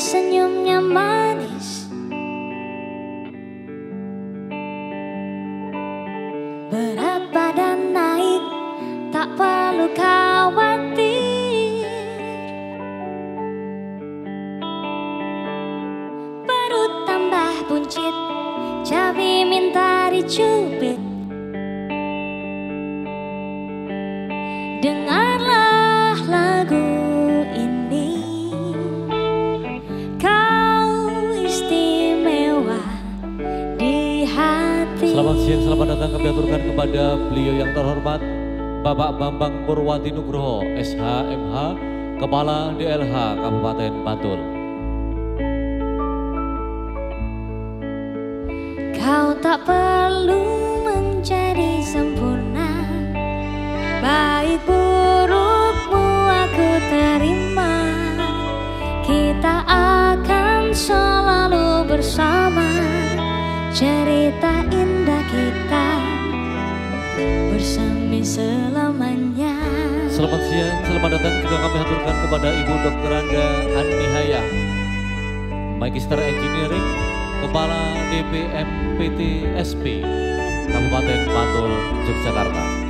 senyumnya manis. Berat badan naik, tak perlu khawatir. Perut tambah buncit, cabai minta dicubit. Dengarlah lagu ini, kau istimewa di hati. Selamat siang, selamat datang. Kami aturkan kepada beliau yang terhormat Bapak Bambang Purwati Nugroho, SHMH, Kepala DLH Kabupaten Bantul. Kau tak perlu menjadi sempurna, baik burukmu aku terima. Kita akan selalu bersama, cerita indah kita bersama selamanya. Selamat siang, selamat datang juga kami aturkan kepada Ibu Dr. Anda Annihaya, Magister Engineering, Kepala DPMPT SP, Kabupaten Bantul, Yogyakarta.